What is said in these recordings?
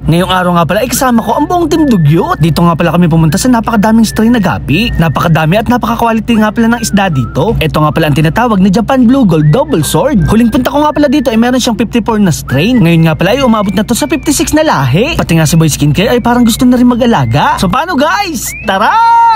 Ngayong araw nga pala ay kasama ko ang buong Team Dugyot. Dito nga pala kami pumunta sa napakadaming strain na gapi. Napakadami at napaka-quality nga pala ng isda dito. Ito nga pala ang tinatawag na Japan Blue Gold Double Sword. Huling punta ko nga pala dito ay meron siyang 54 na strain. Ngayon nga pala ay umabot na to sa 56 na lahi. Pati nga si Boy Skincare ay parang gusto na rin mag-alaga. So paano guys? Tara!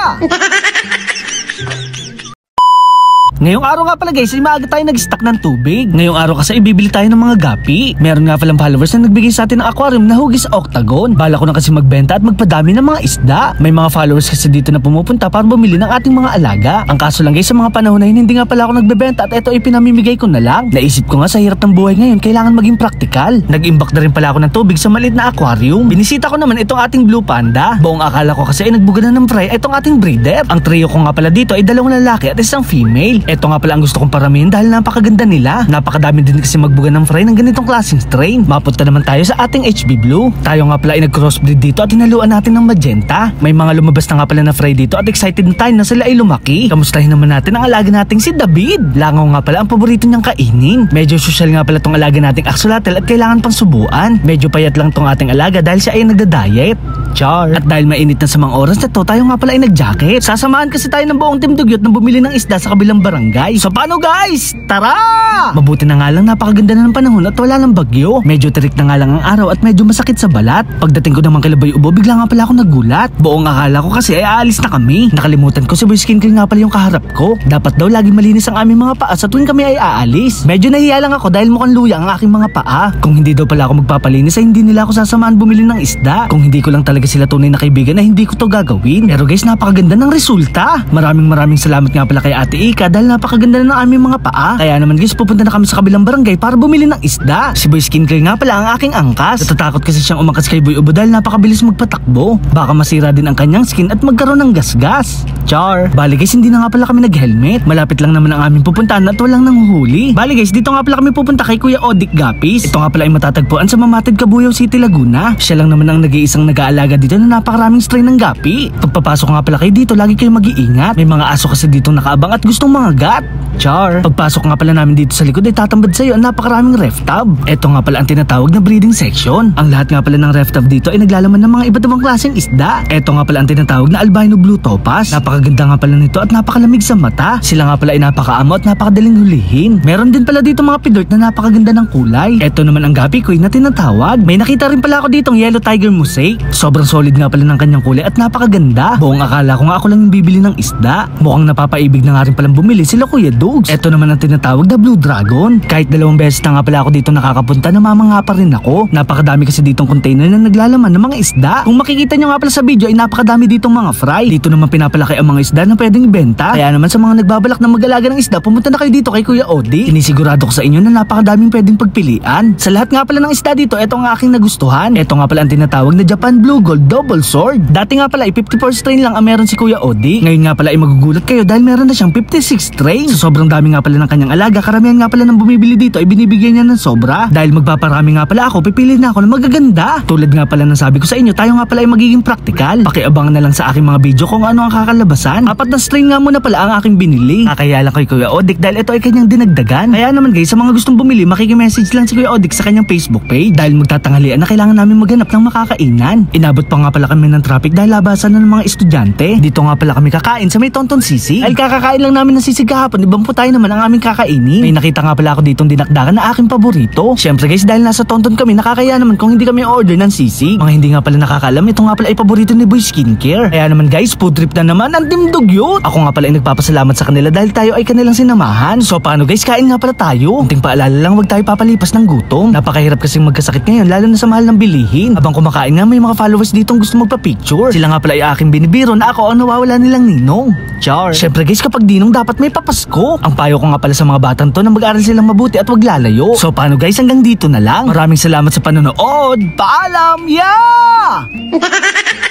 Ngayong araw nga pala guys, ay maaga tayo nag-stock ng tubig. Ngayong araw kasi ibibili tayo ng mga gapi. Meron nga palang followers na nagbigay sa atin ng aquarium na hugis octagon. Bala ko na kasi magbenta at magpadami ng mga isda. May mga followers kasi dito na pumupunta para bumili ng ating mga alaga. Ang kaso lang guys, sa mga panahon na yun, hindi nga pala ako nagbebenta at ito ay pinamimigay ko na lang. Naisip ko nga sa hirap ng buhay ngayon, kailangan maging praktikal. Nag-imbak na rin pala ako ng tubig sa maliit na aquarium. Binisita ko naman itong ating blue panda. Buong akala ko kasi ay nagbuga na ng fry itong ating breeder. Ang trio ko nga pala dito ay 2 lalaki at 1 female. Ito nga pala ang gusto kong paramihin dahil napakaganda nila. Napakadami din kasi magbuga ng fry ng ganitong klaseng strain. Mapunta naman tayo sa ating HB Blue. Tayo nga pala ay nag-crossbreed dito at hinaluan natin ng magenta. May mga lumabas na nga pala na fry dito at excited na tayo na sila ay lumaki. Kamustahin naman natin ang alaga nating si David. Langaw nga pala ang paborito niyang kainin. Medyo social nga pala tong alaga nating axolotl at kailangan pang subuan. Medyo payat lang tong ating alaga dahil siya ay nagda-diet. Char. At dahil mainit na sa mga oras na to, tayo nga pala ay nag-jacket. Sasamahan kasi tayo ng buong Team Dugyot na bumili ng isda sa kabilang barangay. So paano guys? Tara! Mabuti na nga lang napakaganda na ng panahon at wala lang bagyo. Medyo tirik na nga lang ang araw at medyo masakit sa balat. Pagdating ko naman kay Boy Ubo, bigla nga pala ako nagulat. Buong akala ko kasi ay aalis na kami. Nakalimutan ko si Boy Skincare nga pala yung kaharap ko. Dapat daw lagi malinis ang aming mga paa sa tuwing kami ay aalis. Medyo nahiya lang ako dahil mukhang luya ang aking mga paa. Kung hindi daw pala ako magpapalinis ay hindi nila ako sasamahan bumili ng isda. Kung hindi ko lang talaga sila tunay na kaibigan ay hindi ko to gagawin. Pero guys, napakaganda ng resulta. Maraming salamat nga pala kay Ate Ika dahil napakaganda na ng aming mga paa. Kaya naman guys, pupunta na kami sa kabilang barangay para bumili ng isda. Si Boy Skincare nga pala ang aking angkas. Natatakot kasi siyang umakas kay Boy Ubo dahil napakabilis magpatakbo. Baka masira din ang kanyang skin at magkaroon ng gasgas. Char. Bali guys, hindi na nga pala kami nag-helmet. Malapit lang naman ang aming pupuntahan at walang nanghuhuli. Bali guys, dito nga pala kami pupunta kay Kuya Odik Gapis. Ito nga pala ay matatagpuan sa Mamatid, Cabuyao City, Laguna. Siya lang naman ang nag-iisang nag-aalaga dito na napakaraming strain ng gapi. Pagpapasok nga pala kayo dito, lagi kayo mag-iingat. May mga aso kasi dito nakaabang at gustong mangagat. Char. Pagpasok nga pala namin dito sa likod ay tatambad sa'yo ang napakaraming ref tub. Ito nga pala ang tinatawag na breeding section. Ang lahat nga pala ng ref tub dito ay naglalaman ng mga iba't ibang klaseng isda. Ito nga pala ang tinatawag na albino blue topaz. Napakaganda nga pala nito at napakalamig sa mata. Sila nga pala ay napakaamo at napakadaling hulihin. Meron din pala dito mga pidort na napakaganda ng kulay. Ito naman ang gapi queen na tinatawag. May nakita rin pala ako ditong yellow tiger mosaic. Sobrang solid nga pala ng kanyang kulay at napakaganda. Buong akala ko nga ako lang yung bibili ng isda. Mukhang napapaibig na nga rin palang bumili sila Kuya Dogs. Ito naman ang tinatawag na blue dragon. Kahit 2 beses na nga pala ako dito nakakapunta, namamangha pa rin ako. Napakadami kasi ditong container na naglalaman ng mga isda. Kung makikita nyo nga pala sa video ay napakadami ditong mga fry. Dito naman pinapalaki ang mga isda na pwedeng ibenta. Kaya naman sa mga nagbabalak na mag-alaga ng isda, pumunta na kayo dito kay Kuya Odi. Sinisigurado ko sa inyo na napakadaming pwedeng pagpilian. Sa lahat nga pala ng isda dito, ito ang aking nagustuhan. Ito nga pala ang tinatawag na Japan Blue Gold Double Sword. Dati nga pala ay 54 strain lang ang meron si Kuya Odi. Ngayon nga pala ay magugulat kayo dahil meron na siyang 56 strain. So sobrang dami nga pala ng kanyang alaga. Karamihan nga pala ng bumibili dito ay binibigyan niya ng sobra. Dahil magpaparami nga pala ako, pipili na ako na magaganda. Tulad nga pala ng sabi ko sa inyo, tayo nga pala ay magiging praktikal. Pakiabangan na lang sa aking mga video kung ano ang kakalabasan. 4 na strain nga muna pala ang aking binili. Kakaya lang kay Kuya Odik dahil ito ay kanyang dinagdagan. Kaya naman guys, sa mga gustong bumili, makikimessage lang si Kuya Odik sa kanyang Facebook page. Dahil magtatanghalian na kailangan namin maghanap ng makakainan. Inabot pa nga pala kami ng traffic dahil labasan na ng mga estudyante. Dito nga pala kami kakain sa may Tonton Sisig. Dahil kakakain lang namin ng sisig kahapon, ibang po tayo naman ang aming kakainin. May nakita nga pala ako ditong dinakdakan na aking paborito. Syempre guys, dahil nasa Tonton kami, nakakaya naman kung hindi kami order ng sisig. Mga hindi nga pala nakakaalam, ito nga pala ay paborito ni Boy Skincare. Kaya naman guys, food trip na naman ang Team Dugyot. Ako nga pala ay nagpapasalamat sa kanila dahil tayo ay kanilang sinamahan. So paano guys, kain nga pala tayo. Kunting paalala lang, wag tayo papalipas ng gutom. Napakahirap kasing magkasakit ngayon, lalo na sa mahal ng bilihin. Habang kumakain nga, may mga followers ditong gusto magpa-picture. Sila nga pala ay aking binibiro na ako ang nawawala nilang ninong. Char. Syempre guys, kapag ninong dapat may papasko. Ang payo ko nga pala sa mga batang to na mag-aral silang mabuti at wag lalayo. So paano guys, hanggang dito na lang. Maraming salamat sa panonood. Paalam! Yeah!